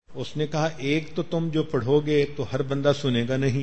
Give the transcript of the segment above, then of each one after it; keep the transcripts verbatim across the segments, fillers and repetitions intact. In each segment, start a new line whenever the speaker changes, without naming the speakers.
اس نے کہا ایک تو تم جو پڑھو گے تو ہر بندہ سنے گا نہیں،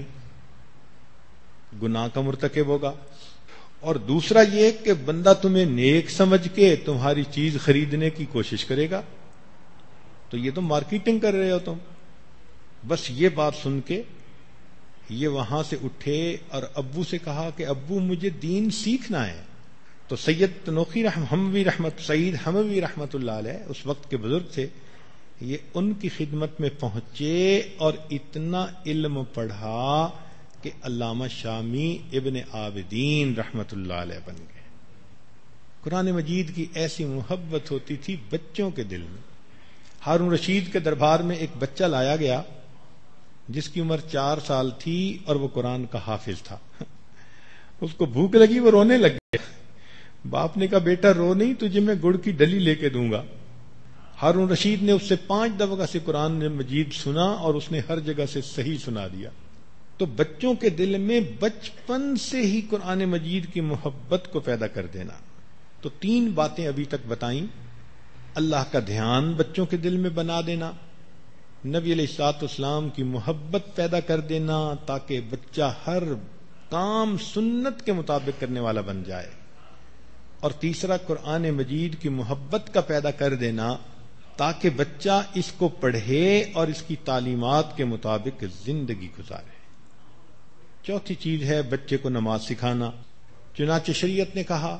گناہ کا مرتکب ہوگا، اور دوسرا یہ کہ بندہ تمہیں نیک سمجھ کے تمہاری چیز خریدنے کی کوشش کرے گا، تو یہ تو مارکیٹنگ کر رہے ہو تم۔ بس یہ بات سن کے یہ وہاں سے اٹھے اور ابو سے کہا کہ ابو مجھے دین سیکھنا ہے۔ تو سید تنوخی رحم حموی رحمت سعید حموی رحمت اللہ علیہ اس وقت کے بزرگ تھے، یہ ان کی خدمت میں پہنچے اور اتنا علم پڑھا کہ علامہ شامی ابن عابدین رحمت اللہ علیہ بن گئے۔ قرآن مجید کی ایسی محبت ہوتی تھی بچوں کے دل میں۔ ہارون رشید کے دربار میں ایک بچہ لایا گیا جس کی عمر چار سال تھی اور وہ قرآن کا حافظ تھا۔ اس کو بھوک لگی، وہ رونے لگ گیا۔ باپ نے کہا بیٹا رو نہیں، تجھے میں گڑ کی ڈلی لے کے دوں گا۔ ہارون رشید نے اس سے پانچ دفعہ سے قرآن مجید سنا اور اس نے ہر جگہ سے صحیح سنا دیا۔ تو بچوں کے دل میں بچپن سے ہی قرآن مجید کی محبت کو پیدا کر دینا۔ تو تین باتیں ابھی تک بتائیں، اللہ کا دھیان بچوں کے دل میں بنا دینا، نبی علیہ الصلوۃ والسلام کی محبت پیدا کر دینا تاکہ بچہ ہر کام سنت کے مطابق کرنے والا بن جائے، اور تیسرا قرآن مجید کی محبت کا پیدا کر دینا تاکہ بچہ اس کو پڑھے اور اس کی تعلیمات کے مطابق زندگی گزارے۔ چوتھی چیز ہے بچے کو نماز سکھانا۔ چنانچہ شریعت نے کہا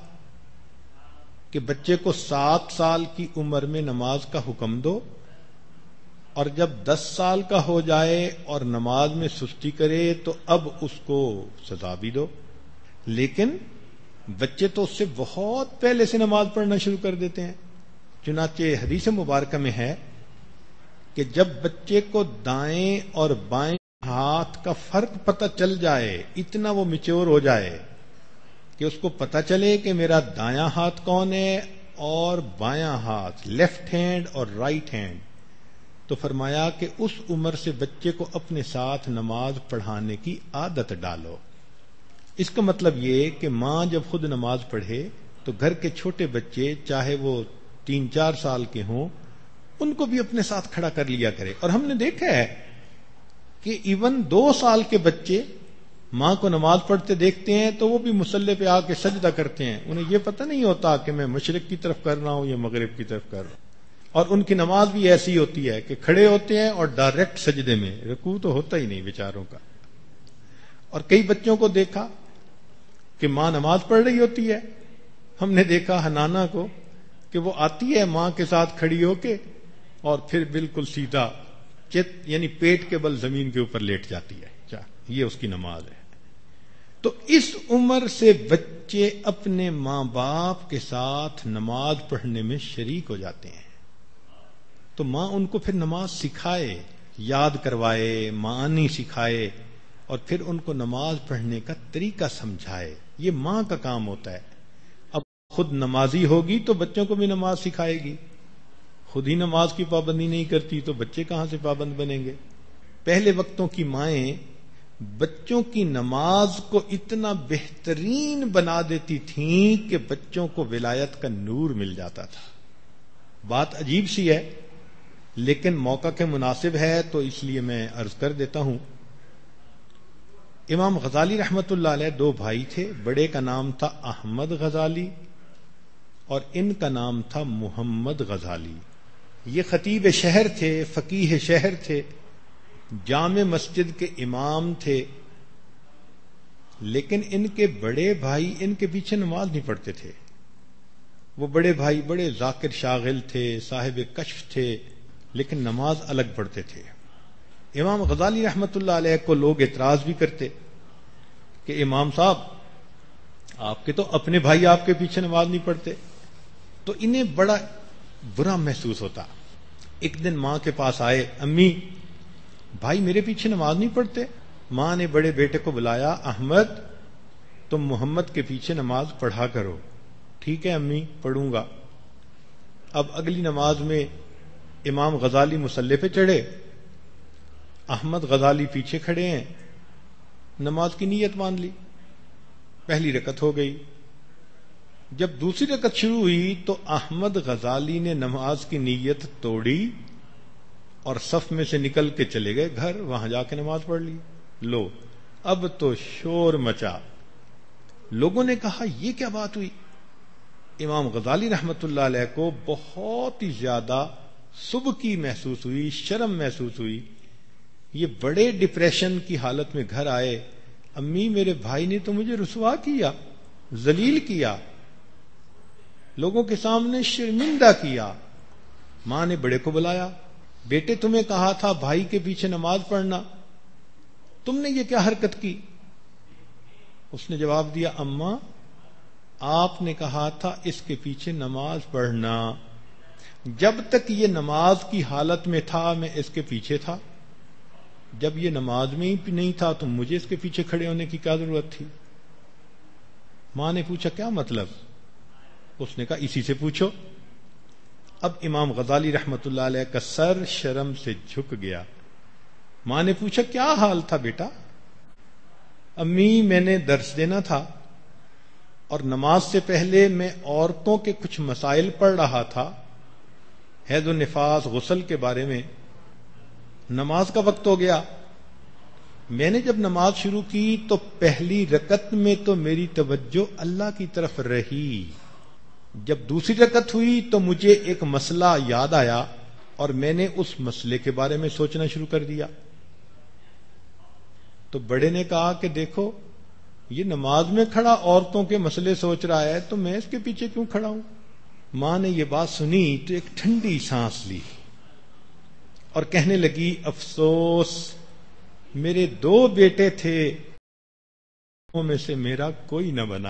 کہ بچے کو سات سال کی عمر میں نماز کا حکم دو، اور جب دس سال کا ہو جائے اور نماز میں سستی کرے تو اب اس کو سزا بھی دو۔ لیکن بچے تو اس سے بہت پہلے سے نماز پڑھنا شروع کر دیتے ہیں۔ چنانچہ حدیث مبارکہ میں ہے کہ جب بچے کو دائیں اور بائیں ہاتھ کا فرق پتہ چل جائے، اتنا وہ میچور ہو جائے کہ اس کو پتہ چلے کہ میرا دایاں ہاتھ کون ہے اور بایاں ہاتھ، لیفٹ ہینڈ اور رائٹ ہینڈ، تو فرمایا کہ اس عمر سے بچے کو اپنے ساتھ نماز پڑھانے کی عادت ڈالو۔ اس کا مطلب یہ کہ ماں جب خود نماز پڑھے تو گھر کے چھوٹے بچے چاہے وہ تین چار سال کے ہوں ان کو بھی اپنے ساتھ کھڑا کر لیا کرے۔ اور ہم نے دیکھا ہے کہ ایون دو سال کے بچے ماں کو نماز پڑھتے دیکھتے ہیں تو وہ بھی مصلی پہ آ کے سجدہ کرتے ہیں، انہیں یہ پتہ نہیں ہوتا کہ میں مشرق کی طرف کر رہا ہوں یا مغرب کی طرف کر رہا ہوں۔ اور ان کی نماز بھی ایسی ہوتی ہے کہ کھڑے ہوتے ہیں اور ڈائریکٹ سجدے میں، رکوع تو ہوتا ہی نہیں بیچاروں کا۔ اور کئی بچوں کو دیکھا کہ ماں نماز پڑھ رہی ہوتی ہے، ہم نے دیکھا حنانہ کو کہ وہ آتی ہے ماں کے ساتھ کھڑی ہو کے اور پھر بالکل سیدھا چت یعنی پیٹ کے بل زمین کے اوپر لیٹ جاتی ہے، کیا یہ اس کی نماز ہے؟ تو اس عمر سے بچے اپنے ماں باپ کے ساتھ نماز پڑھنے میں شریک ہو جاتے ہیں۔ تو ماں ان کو پھر نماز سکھائے، یاد کروائے، معانی سکھائے، اور پھر ان کو نماز پڑھنے کا طریقہ سمجھائے۔ یہ ماں کا کام ہوتا ہے۔ اب خود نمازی ہوگی تو بچوں کو بھی نماز سکھائے گی، خود ہی نماز کی پابندی نہیں کرتی تو بچے کہاں سے پابند بنیں گے؟ پہلے وقتوں کی مائیں بچوں کی نماز کو اتنا بہترین بنا دیتی تھیں کہ بچوں کو ولایت کا نور مل جاتا تھا۔ بات عجیب سی ہے لیکن موقع کے مناسب ہے تو اس لیے میں عرض کر دیتا ہوں۔ امام غزالی رحمت اللہ علیہ دو بھائی تھے، بڑے کا نام تھا احمد غزالی اور ان کا نام تھا محمد غزالی۔ یہ خطیب شہر تھے، فقیہ شہر تھے، جامع مسجد کے امام تھے، لیکن ان کے بڑے بھائی ان کے پیچھے نماز نہیں پڑھتے تھے۔ وہ بڑے بھائی بڑے ذاکر شاغل تھے، صاحب کشف تھے، لیکن نماز الگ پڑھتے تھے۔ امام غزالی رحمت اللہ علیہ کو لوگ اعتراض بھی کرتے کہ امام صاحب آپ کے تو اپنے بھائی آپ کے پیچھے نماز نہیں پڑھتے، تو انہیں بڑا برا محسوس ہوتا۔ ایک دن ماں کے پاس آئے، امی بھائی میرے پیچھے نماز نہیں پڑھتے۔ ماں نے بڑے بیٹے کو بلایا، احمد تم محمد کے پیچھے نماز پڑھا کرو۔ ٹھیک ہے امی پڑھوں گا۔ اب اگلی نماز میں امام غزالی مصلی پہ چڑھے، احمد غزالی پیچھے کھڑے ہیں، نماز کی نیت مان لی، پہلی رکعت ہو گئی۔ جب دوسری رکعت شروع ہوئی تو احمد غزالی نے نماز کی نیت توڑی اور صف میں سے نکل کے چلے گئے گھر، وہاں جا کے نماز پڑھ لی۔ لو اب تو شور مچا، لوگوں نے کہا یہ کیا بات ہوئی؟ امام غزالی رحمت اللہ علیہ کو بہت ہی زیادہ سبکی محسوس ہوئی، شرم محسوس ہوئی۔ یہ بڑے ڈپریشن کی حالت میں گھر آئے، امی میرے بھائی نے تو مجھے رسوا کیا، ذلیل کیا، لوگوں کے سامنے شرمندہ کیا۔ ماں نے بڑے کو بلایا، بیٹے تمہیں کہا تھا بھائی کے پیچھے نماز پڑھنا، تم نے یہ کیا حرکت کی؟ اس نے جواب دیا، اماں آپ نے کہا تھا اس کے پیچھے نماز پڑھنا، جب تک یہ نماز کی حالت میں تھا میں اس کے پیچھے تھا، جب یہ نماز میں ہی نہیں تھا تو مجھے اس کے پیچھے کھڑے ہونے کی کیا ضرورت تھی؟ ماں نے پوچھا کیا مطلب؟ اس نے کہا اسی سے پوچھو۔ اب امام غزالی رحمت اللہ علیہ کا سر شرم سے جھک گیا۔ ماں نے پوچھا کیا حال تھا بیٹا؟ امی میں نے درس دینا تھا اور نماز سے پہلے میں عورتوں کے کچھ مسائل پڑھ رہا تھا، حیض و نفاس، غسل کے بارے میں۔ نماز کا وقت ہو گیا، میں نے جب نماز شروع کی تو پہلی رکعت میں تو میری توجہ اللہ کی طرف رہی، جب دوسری رکعت ہوئی تو مجھے ایک مسئلہ یاد آیا اور میں نے اس مسئلے کے بارے میں سوچنا شروع کر دیا۔ تو بڑے نے کہا کہ دیکھو یہ نماز میں کھڑا عورتوں کے مسئلے سوچ رہا ہے تو میں اس کے پیچھے کیوں کھڑا ہوں؟ ماں نے یہ بات سنی تو ایک ٹھنڈی سانس لی اور کہنے لگی افسوس، میرے دو بیٹے تھے ان میں سے میرا کوئی نہ بنا،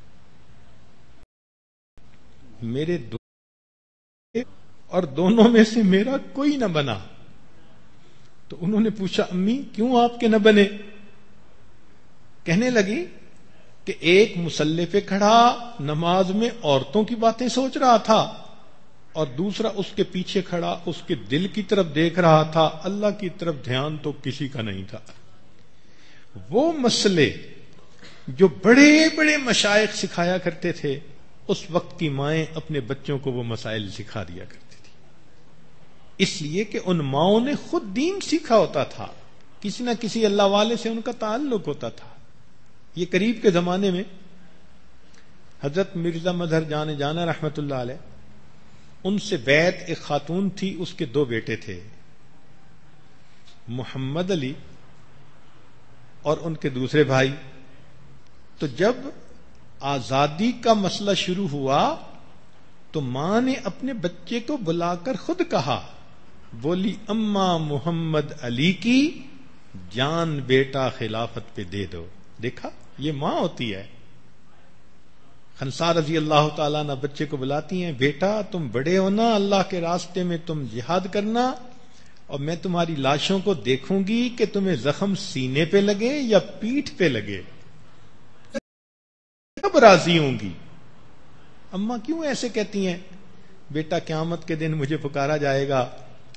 میرے دو اور دونوں میں سے میرا کوئی نہ بنا۔ تو انہوں نے پوچھا امی کیوں آپ کے نہ بنے؟ کہنے لگی کہ ایک مصلی پہ کھڑا نماز میں عورتوں کی باتیں سوچ رہا تھا اور دوسرا اس کے پیچھے کھڑا اس کے دل کی طرف دیکھ رہا تھا، اللہ کی طرف دھیان تو کسی کا نہیں تھا۔ وہ مسئلے جو بڑے بڑے مشائخ سکھایا کرتے تھے، اس وقت کی مائیں اپنے بچوں کو وہ مسائل سکھا دیا کرتی تھی، اس لیے کہ ان ماؤں نے خود دین سیکھا ہوتا تھا، کسی نہ کسی اللہ والے سے ان کا تعلق ہوتا تھا۔ یہ قریب کے زمانے میں حضرت مرزا مظہر جان جانا رحمت اللہ علیہ، ان سے بیعت ایک خاتون تھی، اس کے دو بیٹے تھے، محمد علی اور ان کے دوسرے بھائی۔ تو جب آزادی کا مسئلہ شروع ہوا تو ماں نے اپنے بچے کو بلا کر خود کہا، بولی اماں محمد علی کی جان بیٹا خلافت پہ دے دو۔ دیکھا یہ ماں ہوتی ہے۔ خنسا رضی اللہ تعالیٰ عنہ بچے کو بلاتی ہیں، بیٹا تم بڑے ہو نا، اللہ کے راستے میں تم جہاد کرنا اور میں تمہاری لاشوں کو دیکھوں گی کہ تمہیں زخم سینے پہ لگے یا پیٹھ پہ لگے، کب راضی ہوں گی؟ اماں کیوں ایسے کہتی ہیں؟ بیٹا قیامت کے دن مجھے پکارا جائے گا،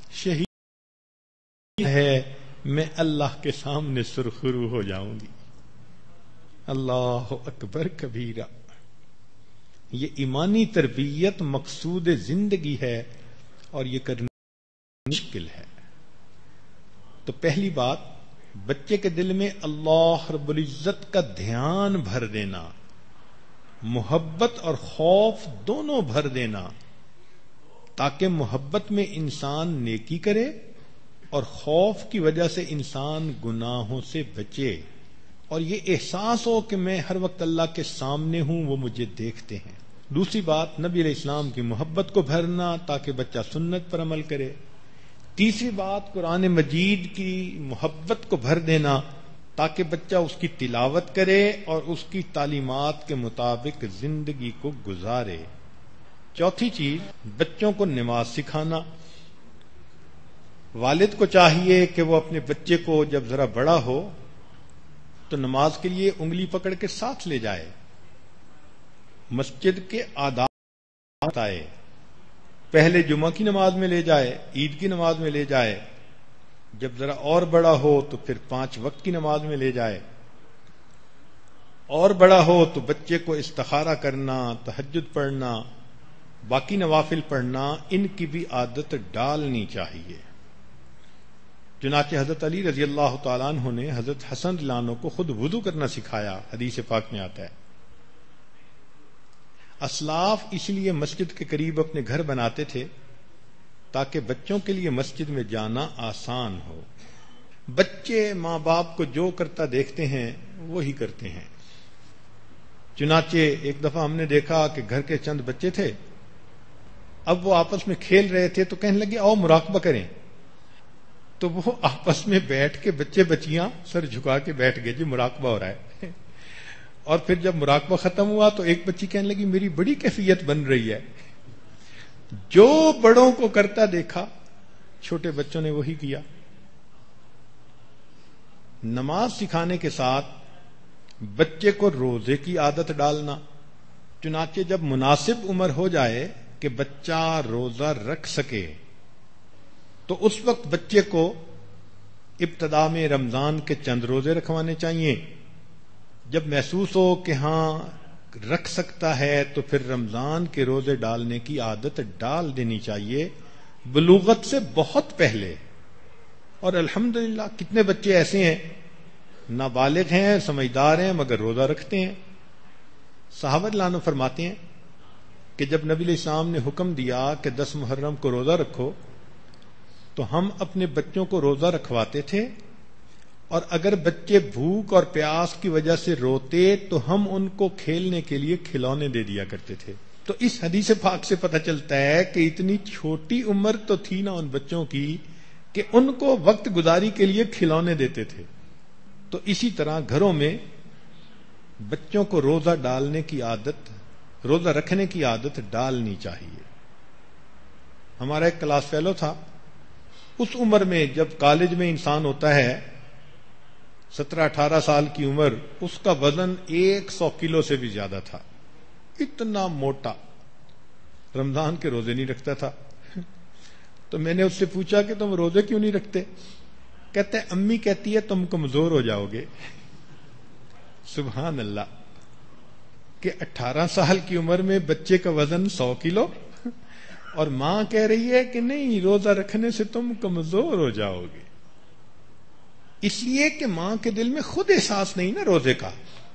شہید ہے، میں اللہ کے سامنے سرخرو ہو جاؤں گی۔ اللہ اکبر کبیرہ۔ یہ ایمانی تربیت مقصود زندگی ہے اور یہ کرنا مشکل ہے۔ تو پہلی بات، بچے کے دل میں اللہ رب العزت کا دھیان بھر دینا، محبت اور خوف دونوں بھر دینا، تاکہ محبت میں انسان نیکی کرے اور خوف کی وجہ سے انسان گناہوں سے بچے، اور یہ احساس ہو کہ میں ہر وقت اللہ کے سامنے ہوں، وہ مجھے دیکھتے ہیں۔ دوسری بات، نبی علیہ السلام کی محبت کو بھرنا تاکہ بچہ سنت پر عمل کرے۔ تیسری بات، قرآن مجید کی محبت کو بھر دینا تاکہ بچہ اس کی تلاوت کرے اور اس کی تعلیمات کے مطابق زندگی کو گزارے۔ چوتھی چیز، بچوں کو نماز سکھانا۔ والد کو چاہیے کہ وہ اپنے بچے کو جب ذرا بڑا ہو تو نماز کے لیے انگلی پکڑ کے ساتھ لے جائے، مسجد کے آداب بتائے، پہلے جمعہ کی نماز میں لے جائے، عید کی نماز میں لے جائے، جب ذرا اور بڑا ہو تو پھر پانچ وقت کی نماز میں لے جائے، اور بڑا ہو تو بچے کو استخارہ کرنا، تہجد پڑھنا، باقی نوافل پڑھنا، ان کی بھی عادت ڈالنی چاہیے۔ چنانچہ حضرت علی رضی اللہ تعالیٰ عنہ نے حضرت حسن رضی اللہ عنہ کو خود وضو کرنا سکھایا، حدیث پاک میں آتا ہے۔ اسلاف اس لیے مسجد کے قریب اپنے گھر بناتے تھے تاکہ بچوں کے لیے مسجد میں جانا آسان ہو۔ بچے ماں باپ کو جو کرتا دیکھتے ہیں وہی کرتے ہیں۔ چنانچہ ایک دفعہ ہم نے دیکھا کہ گھر کے چند بچے تھے، اب وہ آپس میں کھیل رہے تھے تو کہنے لگے آؤ مراقبہ کریں، تو وہ آپس میں بیٹھ کے بچے بچیاں سر جھکا کے بیٹھ گئے، جی مراقبہ ہو رہا ہے۔ اور پھر جب مراقبہ ختم ہوا تو ایک بچی کہنے لگی میری بڑی کیفیت بن رہی ہے۔ جو بڑوں کو کرتا دیکھا چھوٹے بچوں نے وہی کیا۔ نماز سکھانے کے ساتھ بچے کو روزے کی عادت ڈالنا، چنانچہ جب مناسب عمر ہو جائے کہ بچہ روزہ رکھ سکے تو اس وقت بچے کو ابتدا میں رمضان کے چند روزے رکھوانے چاہیے۔ جب محسوس ہو کہ ہاں رکھ سکتا ہے تو پھر رمضان کے روزے ڈالنے کی عادت ڈال دینی چاہیے بلوغت سے بہت پہلے۔ اور الحمدللہ کتنے بچے ایسے ہیں نابالغ ہیں، سمجھدار ہیں، مگر روزہ رکھتے ہیں۔ صحابہ رضی اللہ عنہ فرماتے ہیں کہ جب نبی علیہ السلام نے حکم دیا کہ دس محرم کو روزہ رکھو تو ہم اپنے بچوں کو روزہ رکھواتے تھے، اور اگر بچے بھوک اور پیاس کی وجہ سے روتے تو ہم ان کو کھیلنے کے لیے کھلونے دے دیا کرتے تھے۔ تو اس حدیث پاک سے پتہ چلتا ہے کہ اتنی چھوٹی عمر تو تھی نا ان بچوں کی کہ ان کو وقت گزاری کے لیے کھلونے دیتے تھے۔ تو اسی طرح گھروں میں بچوں کو روزہ ڈالنے کی عادت، روزہ رکھنے کی عادت ڈالنی چاہیے۔ ہمارا ایک کلاس فیلو تھا، اس عمر میں جب کالج میں انسان ہوتا ہے سترہ اٹھارہ سال کی عمر، اس کا وزن ایک سو کلو سے بھی زیادہ تھا، اتنا موٹا، رمضان کے روزے نہیں رکھتا تھا۔ تو میں نے اس سے پوچھا کہ تم روزے کیوں نہیں رکھتے؟ کہتے ہیں امی کہتی ہے تم کمزور ہو جاؤ گے۔ سبحان اللہ، کہ اٹھارہ سال کی عمر میں بچے کا وزن سو کلو اور ماں کہہ رہی ہے کہ نہیں روزہ رکھنے سے تم کمزور ہو جاؤ گے۔ اس لیے کہ ماں کے دل میں خود احساس نہیں نا روزے کا۔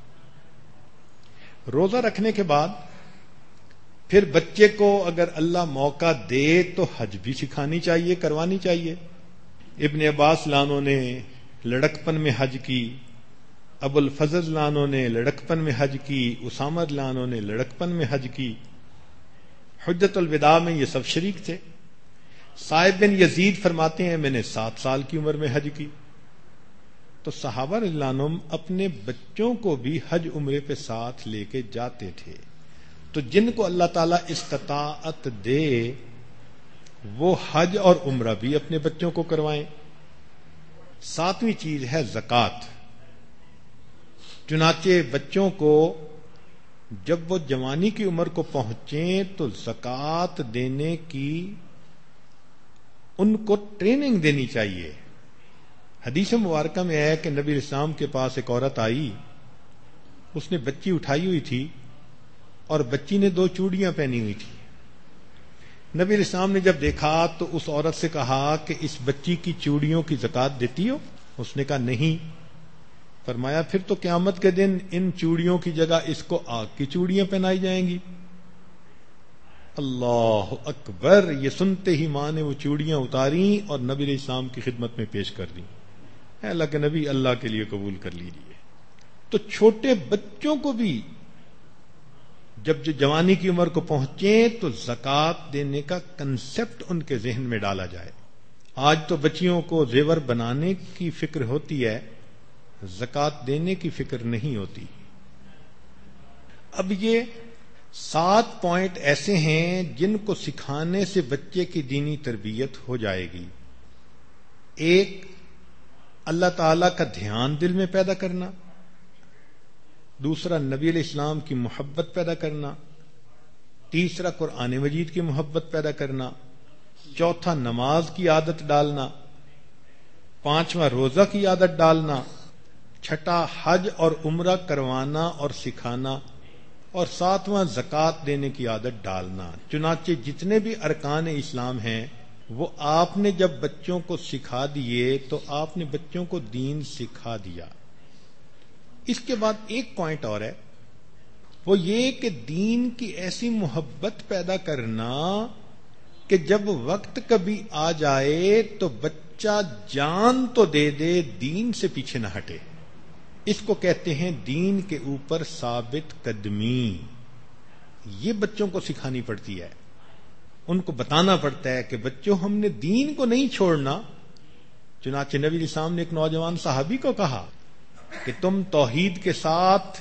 روزہ رکھنے کے بعد پھر بچے کو اگر اللہ موقع دے تو حج بھی سکھانی چاہیے، کروانی چاہیے۔ ابن عباس لانوں نے لڑکپن میں حج کی، ابو الفضل لانوں نے لڑکپن میں حج کی، اسامہ لانوں نے لڑکپن میں حج کی۔ حجت الوداع میں یہ سب شریک تھے۔ صائب بن یزید فرماتے ہیں میں نے سات سال کی عمر میں حج کی۔ تو صحابہ رضی اللہ عنہم اپنے بچوں کو بھی حج عمرے پہ ساتھ لے کے جاتے تھے۔ تو جن کو اللہ تعالیٰ استطاعت دے وہ حج اور عمرہ بھی اپنے بچوں کو کروائیں۔ ساتویں چیز ہے زکوٰۃ۔ چنانچہ بچوں کو جب وہ جوانی کی عمر کو پہنچیں تو زکوٰۃ دینے کی ان کو ٹریننگ دینی چاہیے۔ حدیث مبارکہ میں ہے کہ نبی اسلام کے پاس ایک عورت آئی، اس نے بچی اٹھائی ہوئی تھی اور بچی نے دو چوڑیاں پہنی ہوئی تھی۔ نبی اسلام نے جب دیکھا تو اس عورت سے کہا کہ اس بچی کی چوڑیوں کی زکوٰۃ دیتی ہو؟ اس نے کہا نہیں۔ فرمایا پھر تو قیامت کے دن ان چوڑیوں کی جگہ اس کو آگ کی چوڑیاں پہنائی جائیں گی۔ اللہ اکبر! یہ سنتے ہی ماں نے وہ چوڑیاں اتاری اور نبی علیہ السلام کی خدمت میں پیش کر دی۔ اے اللہ کے نبی، اللہ کے لیے قبول کر لیجیے۔ تو چھوٹے بچوں کو بھی جب جو جوانی کی عمر کو پہنچیں تو زکوٰۃ دینے کا کنسپٹ ان کے ذہن میں ڈالا جائے۔ آج تو بچیوں کو زیور بنانے کی فکر ہوتی ہے، زکوٰۃ دینے کی فکر نہیں ہوتی۔ اب یہ سات پوائنٹ ایسے ہیں جن کو سکھانے سے بچے کی دینی تربیت ہو جائے گی۔ ایک، اللہ تعالی کا دھیان دل میں پیدا کرنا۔ دوسرا، نبی علیہ السلام کی محبت پیدا کرنا۔ تیسرا، قرآن مجید کی محبت پیدا کرنا۔ چوتھا، نماز کی عادت ڈالنا۔ پانچواں، روزہ کی عادت ڈالنا۔ چھٹا، حج اور عمرہ کروانا اور سکھانا۔ اور ساتواں، زکوٰۃ دینے کی عادت ڈالنا۔ چنانچہ جتنے بھی ارکان اسلام ہیں وہ آپ نے جب بچوں کو سکھا دیے تو آپ نے بچوں کو دین سکھا دیا. اس کے بعد ایک پوائنٹ اور ہے، وہ یہ کہ دین کی ایسی محبت پیدا کرنا کہ جب وقت کبھی آ جائے تو بچہ جان تو دے دے، دین سے پیچھے نہ ہٹے. اس کو کہتے ہیں دین کے اوپر ثابت قدمی. یہ بچوں کو سکھانی پڑتی ہے، ان کو بتانا پڑتا ہے کہ بچوں ہم نے دین کو نہیں چھوڑنا. چنانچہ نبی علیہ السلام نے ایک نوجوان صحابی کو کہا کہ تم توحید کے ساتھ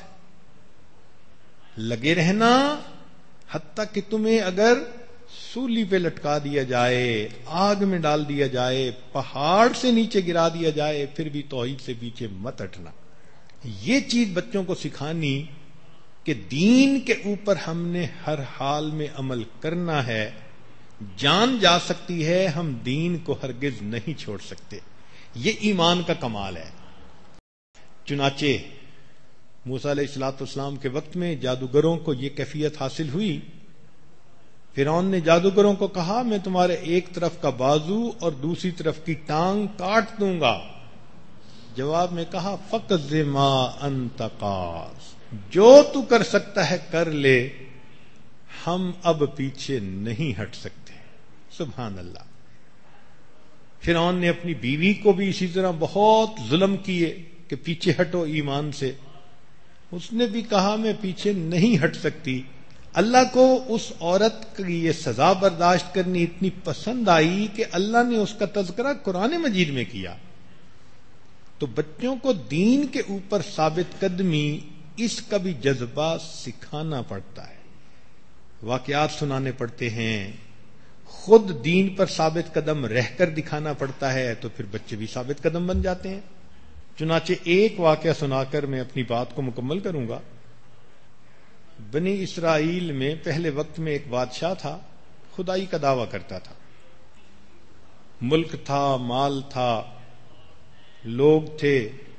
لگے رہنا، حتیٰ کہ تمہیں اگر سولی پہ لٹکا دیا جائے، آگ میں ڈال دیا جائے، پہاڑ سے نیچے گرا دیا جائے، پھر بھی توحید سے پیچھے مت ہٹنا. یہ چیز بچوں کو سکھانی کہ دین کے اوپر ہم نے ہر حال میں عمل کرنا ہے. جان جا سکتی ہے، ہم دین کو ہرگز نہیں چھوڑ سکتے. یہ ایمان کا کمال ہے. چنانچہ موسیٰ علیہ الصلوۃ والسلام کے وقت میں جادوگروں کو یہ کیفیت حاصل ہوئی. فرعون نے جادوگروں کو کہا میں تمہارے ایک طرف کا بازو اور دوسری طرف کی ٹانگ کاٹ دوں گا. جواب میں کہا فقض ما انت قاض، جو تو کر سکتا ہے کر لے، ہم اب پیچھے نہیں ہٹ سکتے. سبحان اللہ. فرعون نے اپنی بیوی کو بھی اسی طرح بہت ظلم کیے کہ پیچھے ہٹو ایمان سے. اس نے بھی کہا میں پیچھے نہیں ہٹ سکتی. اللہ کو اس عورت کی یہ سزا برداشت کرنی اتنی پسند آئی کہ اللہ نے اس کا تذکرہ قرآن مجید میں کیا. تو بچوں کو دین کے اوپر ثابت قدمی، اس کا بھی جذبہ سکھانا پڑتا ہے. واقعات سنانے پڑتے ہیں، خود دین پر ثابت قدم رہ کر دکھانا پڑتا ہے، تو پھر بچے بھی ثابت قدم بن جاتے ہیں. چنانچہ ایک واقعہ سنا کر میں اپنی بات کو مکمل کروں گا. بنی اسرائیل میں پہلے وقت میں ایک بادشاہ تھا، خدائی کا دعویٰ کرتا تھا. ملک تھا، مال تھا، لوگ تھے،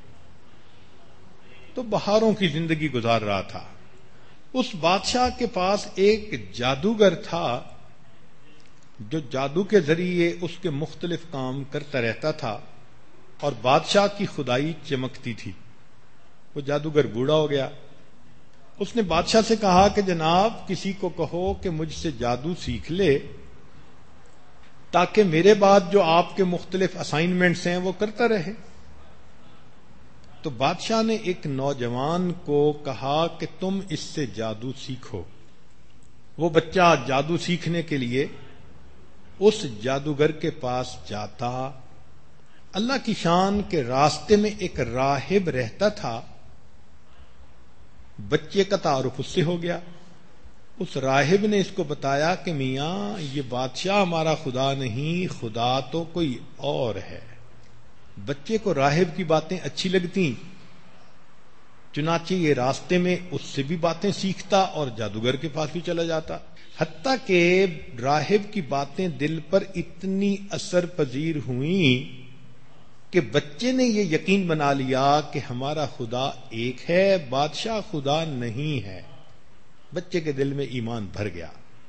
تو بہاروں کی زندگی گزار رہا تھا. اس بادشاہ کے پاس ایک جادوگر تھا جو جادو کے ذریعے اس کے مختلف کام کرتا رہتا تھا اور بادشاہ کی خدائی چمکتی تھی. وہ جادوگر بوڑھا ہو گیا. اس نے بادشاہ سے کہا کہ جناب کسی کو کہو کہ مجھ سے جادو سیکھ لے تاکہ میرے بعد جو آپ کے مختلف اسائنمنٹس ہیں وہ کرتا رہے. تو بادشاہ نے ایک نوجوان کو کہا کہ تم اس سے جادو سیکھو. وہ بچہ جادو سیکھنے کے لیے اس جادوگر کے پاس جاتا. اللہ کی شان کے راستے میں ایک راہب رہتا تھا. بچے کا تعارف اس سے ہو گیا. اس راہب نے اس کو بتایا کہ میاں یہ بادشاہ ہمارا خدا نہیں، خدا تو کوئی اور ہے. بچے کو راہب کی باتیں اچھی لگتی، چنانچہ یہ راستے میں اس سے بھی باتیں سیکھتا اور جادوگر کے پاس بھی چلا جاتا، حتیٰ کہ راہب کی باتیں دل پر اتنی اثر پذیر ہوئیں کہ بچے نے یہ یقین بنا لیا کہ ہمارا خدا ایک ہے، بادشاہ خدا نہیں ہے. بچے کے دل میں ایمان بھر گیا.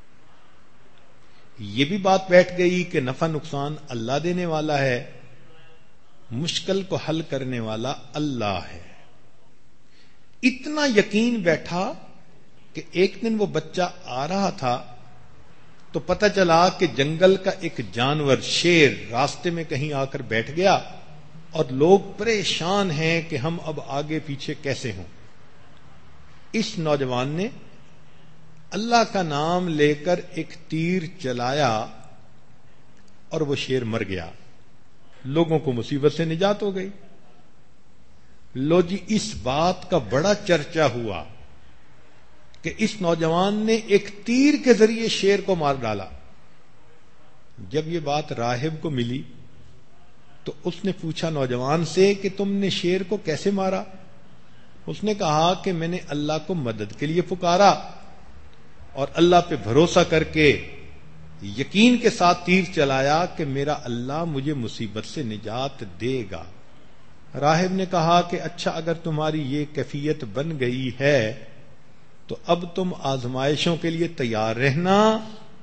یہ بھی بات بیٹھ گئی کہ نفع نقصان اللہ دینے والا ہے، مشکل کو حل کرنے والا اللہ ہے. اتنا یقین بیٹھا کہ ایک دن وہ بچہ آ رہا تھا تو پتہ چلا کہ جنگل کا ایک جانور شیر راستے میں کہیں آ کر بیٹھ گیا اور لوگ پریشان ہیں کہ ہم اب آگے پیچھے کیسے ہوں. اس نوجوان نے اللہ کا نام لے کر ایک تیر چلایا اور وہ شیر مر گیا. لوگوں کو مصیبت سے نجات ہو گئی. لو جی اس بات کا بڑا چرچا ہوا کہ اس نوجوان نے ایک تیر کے ذریعے شیر کو مار ڈالا. جب یہ بات راہب کو ملی تو اس نے پوچھا نوجوان سے کہ تم نے شیر کو کیسے مارا؟ اس نے کہا کہ میں نے اللہ کو مدد کے لیے پکارا اور اللہ پہ بھروسہ کر کے یقین کے ساتھ تیر چلایا کہ میرا اللہ مجھے مصیبت سے نجات دے گا. راہب نے کہا کہ اچھا اگر تمہاری یہ کیفیت بن گئی ہے تو اب تم آزمائشوں کے لیے تیار رہنا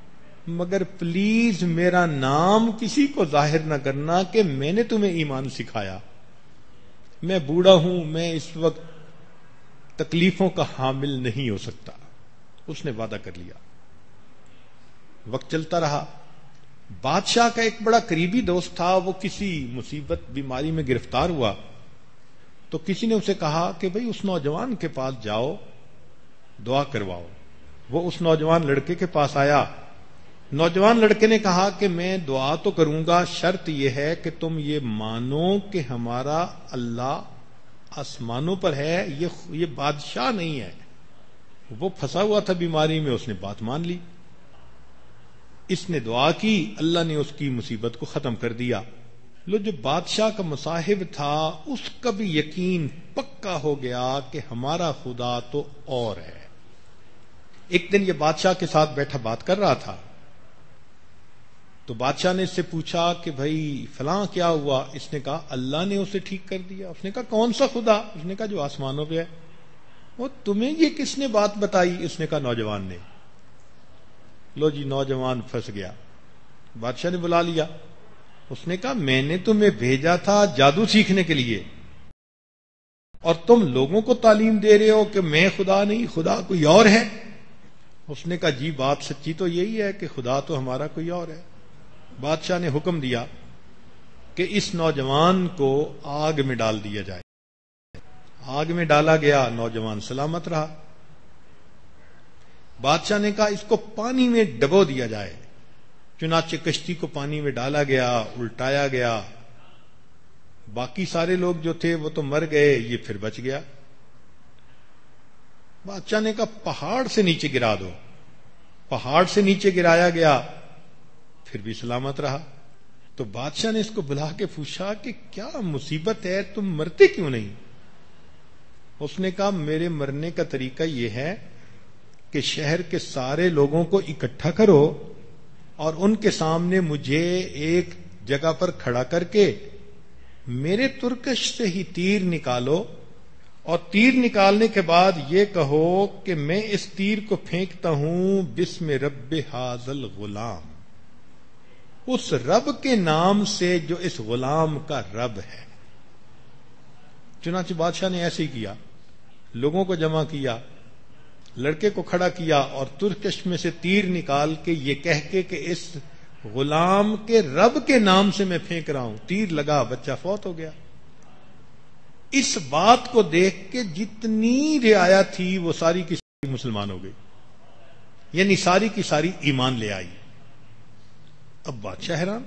مگر پلیز میرا نام کسی کو ظاہر نہ کرنا کہ میں نے تمہیں ایمان سکھایا. میں بوڑھا ہوں, میں اس وقت تکلیفوں کا حامل نہیں ہو سکتا. اس نے وعدہ کر لیا. وقت چلتا رہا. بادشاہ کا ایک بڑا قریبی دوست تھا, وہ کسی مصیبت بیماری میں گرفتار ہوا. تو کسی نے اسے کہا کہ بھئی اس نوجوان کے پاس جاؤ, دعا کرواؤ. وہ اس نوجوان لڑکے کے پاس آیا. نوجوان لڑکے نے کہا کہ میں دعا تو کروں گا, شرط یہ ہے کہ تم یہ مانو کہ ہمارا اللہ آسمانوں پر ہے, یہ یہ بادشاہ نہیں ہے. وہ پھنسا ہوا تھا بیماری میں, اس نے بات مان لی. اس نے دعا کی, اللہ نے اس کی مصیبت کو ختم کر دیا. لو جو بادشاہ کا مصاحب تھا اس کا بھی یقین پکا ہو گیا کہ ہمارا خدا تو اور ہے. ایک دن یہ بادشاہ کے ساتھ بیٹھا بات کر رہا تھا, تو بادشاہ نے اس سے پوچھا کہ بھائی فلاں کیا ہوا؟ اس نے کہا اللہ نے اسے ٹھیک کر دیا. اس نے کہا کون سا خدا؟ اس نے کہا جو آسمانوں پہ ہے. وہ تمہیں یہ کس نے بات بتائی؟ اس نے کہا نوجوان نے. لو جی نوجوان پھنس گیا. بادشاہ نے بلا لیا. اس نے کہا میں نے تمہیں بھیجا تھا جادو سیکھنے کے لیے, اور تم لوگوں کو تعلیم دے رہے ہو کہ میں خدا نہیں, خدا کوئی اور ہے. اس نے کہا جی بات سچی تو یہی ہے کہ خدا تو ہمارا کوئی اور ہے. بادشاہ نے حکم دیا کہ اس نوجوان کو آگ میں ڈال دیا جائے. آگ میں ڈالا گیا, نوجوان سلامت رہا. بادشاہ نے کہا اس کو پانی میں ڈبو دیا جائے. چنانچہ کشتی کو پانی میں ڈالا گیا, الٹایا گیا. باقی سارے لوگ جو تھے وہ تو مر گئے, یہ پھر بچ گیا. بادشاہ نے کہا پہاڑ سے نیچے گرا دو. پہاڑ سے نیچے گرایا گیا, پھر بھی سلامت رہا. تو بادشاہ نے اس کو بلا کے پوچھا کہ کیا مصیبت ہے, تم مرتے کیوں نہیں؟ اس نے کہا میرے مرنے کا طریقہ یہ ہے کہ شہر کے سارے لوگوں کو اکٹھا کرو اور ان کے سامنے مجھے ایک جگہ پر کھڑا کر کے میرے ترکش سے ہی تیر نکالو, اور تیر نکالنے کے بعد یہ کہو کہ میں اس تیر کو پھینکتا ہوں بسم رب ھذل غلام, اس رب کے نام سے جو اس غلام کا رب ہے. چنانچہ بادشاہ نے ایسے ہی کیا. لوگوں کو جمع کیا, لڑکے کو کھڑا کیا, اور ترکش میں سے تیر نکال کے یہ کہہ کے کہ اس غلام کے رب کے نام سے میں پھینک رہا ہوں. تیر لگا, بچہ فوت ہو گیا. اس بات کو دیکھ کے جتنی رعایا تھی وہ ساری کی ساری مسلمان ہو گئی, یعنی ساری کی ساری ایمان لے آئی. اب بادشاہ حیران.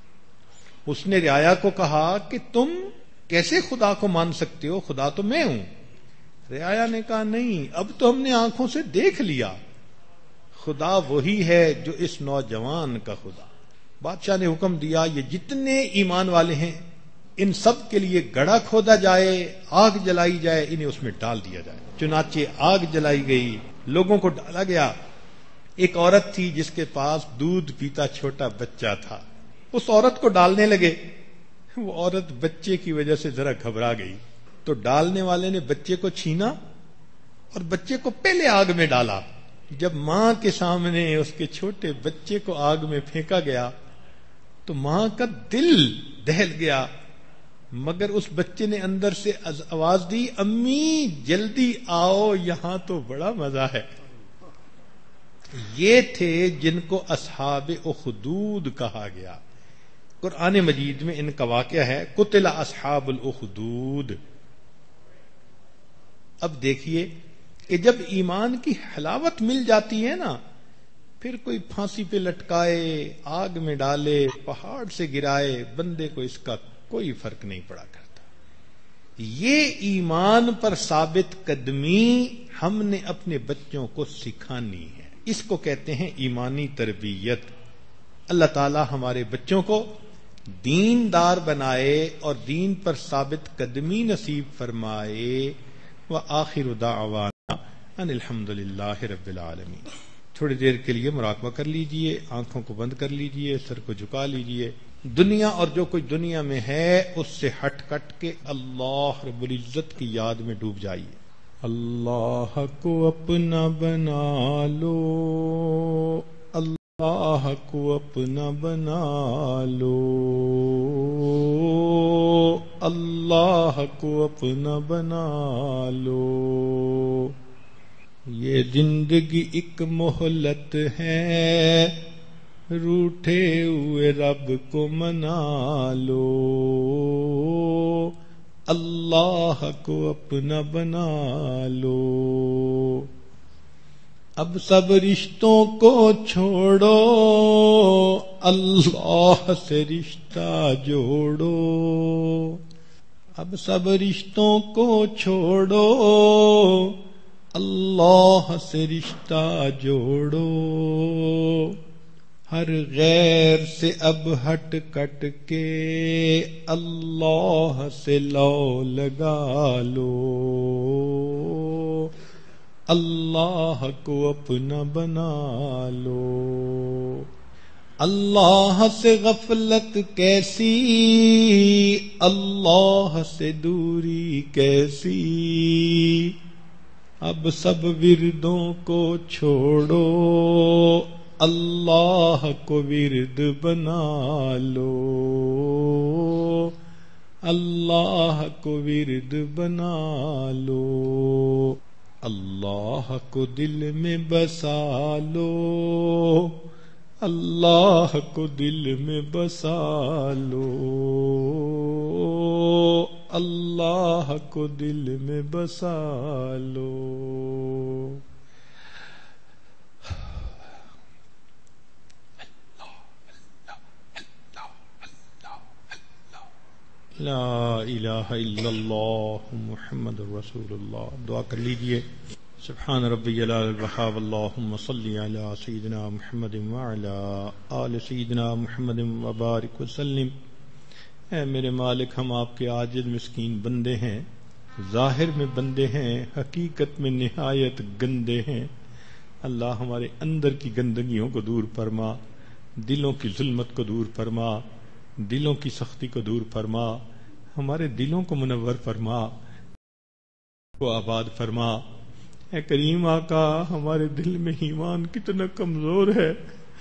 اس نے رعایا کو کہا کہ تم کیسے خدا کو مان سکتے ہو, خدا تو میں ہوں. رعایا نے کہا نہیں, اب تو ہم نے آنکھوں سے دیکھ لیا, خدا وہی ہے جو اس نوجوان کا خدا. بادشاہ نے حکم دیا یہ جتنے ایمان والے ہیں ان سب کے لیے گڑھا کھودا جائے, آگ جلائی جائے, انہیں اس میں ڈال دیا جائے. چنانچہ آگ جلائی گئی, لوگوں کو ڈالا گیا. ایک عورت تھی جس کے پاس دودھ پیتا چھوٹا بچہ تھا, اس عورت کو ڈالنے لگے. وہ عورت بچے کی وجہ سے ذرا گھبرا گئی, تو ڈالنے والے نے بچے کو چھینا اور بچے کو پہلے آگ میں ڈالا. جب ماں کے سامنے اس کے چھوٹے بچے کو آگ میں پھینکا گیا تو ماں کا دل دہل گیا, مگر اس بچے نے اندر سے آواز دی امی جلدی آؤ, یہاں تو بڑا مزہ ہے. یہ تھے جن کو اصحاب اخدود کہا گیا. قرآن مجید میں ان کا واقعہ ہے, قتل اصحاب الاخدود. اب دیکھیے کہ جب ایمان کی حلاوت مل جاتی ہے نا, پھر کوئی پھانسی پہ لٹکائے, آگ میں ڈالے, پہاڑ سے گرائے, بندے کو اس کا کوئی فرق نہیں پڑا کرتا. یہ ایمان پر ثابت قدمی ہم نے اپنے بچوں کو سکھانی ہے. اس کو کہتے ہیں ایمانی تربیت. اللہ تعالی ہمارے بچوں کو دین دار بنائے اور دین پر ثابت قدمی نصیب فرمائے. وآخر دعوانا ان الحمد للہ رب العالمین. تھوڑی دیر کے لیے مراقبہ کر لیجئے, آنکھوں کو بند کر لیجئے, سر کو جھکا لیجئے. دنیا اور جو کوئی دنیا میں ہے اس سے ہٹ کٹ کے اللہ رب العزت کی یاد میں ڈوب جائیے. اللہ کو اپنا بنا لو, اللہ اللہ کو اپنا بنا لو، اللہ کو اپنا بنا لو، یہ زندگی ایک مہلت ہے، روٹھے ہوئے رب کو منا لو، اللہ کو اپنا بنا لو۔ اب سب رشتوں کو چھوڑو، اللہ سے رشتہ جوڑو، اب سب رشتوں کو چھوڑو، اللہ سے رشتہ جوڑو، ہر غیر سے اب ہٹ کٹ کے اللہ سے لو لگا لو، اللہ کو اپنا بنا لو۔ اللہ سے غفلت کیسی، اللہ سے دوری کیسی، اب سب وردوں کو چھوڑو، اللہ کو ورد بنا لو، اللہ کو ورد بنا لو، اللہ کو دل میں بسا لو، اللہ کو دل میں بسا لو، اللہ کو دل میں بسا لو۔ لا الہ الا اللہ محمد رسول اللہ۔ دعا کر لیجئے۔ سبحان ربی العلی الوہاب، اللہم صلی علی سیدنا محمد وعلی آل سیدنا محمد وبارک وسلم۔ اے میرے مالک، ہم آپ کے عاجز مسکین بندے ہیں، ظاہر میں بندے ہیں، حقیقت میں نہایت گندے ہیں۔ اللہ ہمارے اندر کی گندگیوں کو دور فرما، دلوں کی ظلمت کو دور فرما، دلوں کی سختی کو دور فرما، ہمارے دلوں کو منور فرما، کو آباد فرما۔ اے کریم آقا، ہمارے دل میں ایمان کتنا کمزور ہے،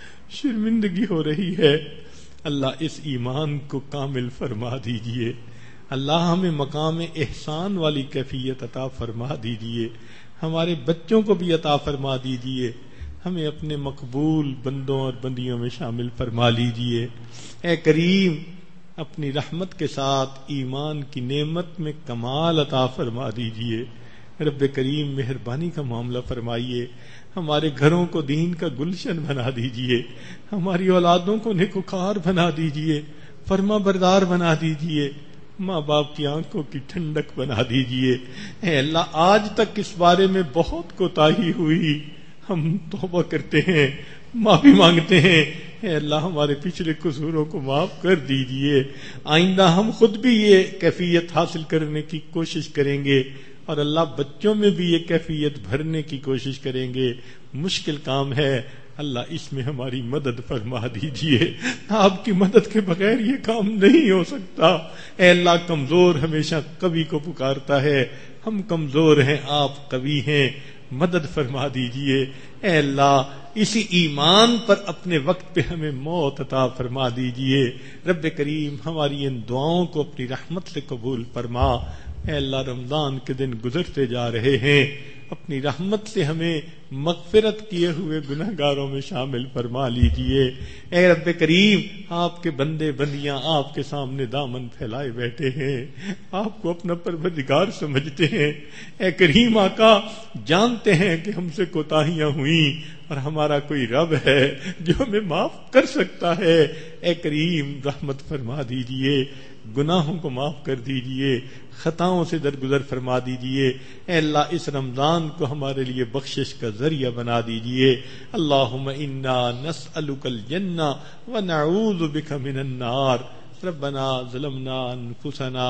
شرمندگی ہو رہی ہے، اللہ اس ایمان کو کامل فرما دیجئے۔ اللہ ہمیں مقام احسان والی کیفیت عطا فرما دیجئے، ہمارے بچوں کو بھی عطا فرما دیجئے، ہمیں اپنے مقبول بندوں اور بندیوں میں شامل فرما لیجئے۔ اے کریم، اپنی رحمت کے ساتھ ایمان کی نعمت میں کمال عطا فرما دیجئے۔ رب کریم، مہربانی کا معاملہ فرمائیے، ہمارے گھروں کو دین کا گلشن بنا دیجئے، ہماری اولادوں کو نیکوکار بنا دیجئے، فرما بردار بنا دیجئے، ماں باپ کی آنکھوں کی ٹھنڈک بنا دیجئے۔ اے اللہ، آج تک اس بارے میں بہت کوتاہی ہوئی، ہم توبہ کرتے ہیں، معافی مانگتے ہیں۔ اے اللہ، ہمارے پچھلے قصوروں کو معاف کر دیجئے۔ آئندہ ہم خود بھی یہ کیفیت حاصل کرنے کی کوشش کریں گے، اور اللہ بچوں میں بھی یہ کیفیت بھرنے کی کوشش کریں گے۔ مشکل کام ہے، اللہ اس میں ہماری مدد فرما دیجئے، آپ کی مدد کے بغیر یہ کام نہیں ہو سکتا۔ اے اللہ، کمزور ہمیشہ قوی کو پکارتا ہے، ہم کمزور ہیں، آپ قوی ہیں، مدد فرما دیجئے۔ اے اللہ، اسی ایمان پر اپنے وقت پہ ہمیں موت عطا فرما دیجئے۔ رب کریم، ہماری ان دعاؤں کو اپنی رحمت سے قبول فرما۔ اے اللہ، رمضان کے دن گزرتے جا رہے ہیں، اپنی رحمت سے ہمیں مغفرت کیے ہوئے گناہ گاروں میں شامل فرما لیجئے۔ اے رب کریم، آپ کے بندے بندیاں آپ کے سامنے دامن پھیلائے بیٹھے ہیں، آپ کو اپنا پروردگار سمجھتے ہیں۔ اے کریم آقا، جانتے ہیں کہ ہم سے کوتاہیاں ہوئیں، اور ہمارا کوئی رب ہے جو ہمیں معاف کر سکتا ہے۔ اے کریم، رحمت فرما دیجئے، گناہوں کو معاف کر دیجئے، خطاؤں سے درگزر فرما دیجئے۔ اے اللہ، اس رمضان کو ہمارے لیے بخشش کا ذریعہ بنا دیجئے۔ اللہم انا نسألک الجنہ ونعوذ بک من النار۔ ربنا ظلمنا انفسنا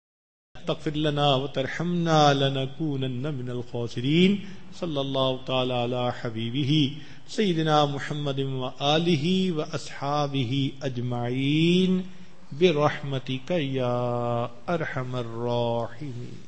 تغفر لنا وترحمنا لنکونن من الخاسرین۔ صلی اللہ تعالی علی حبیبہ سیدنا محمد وآلہ واصحابہ اجمعین برحمتک یا ارحم الراحمین۔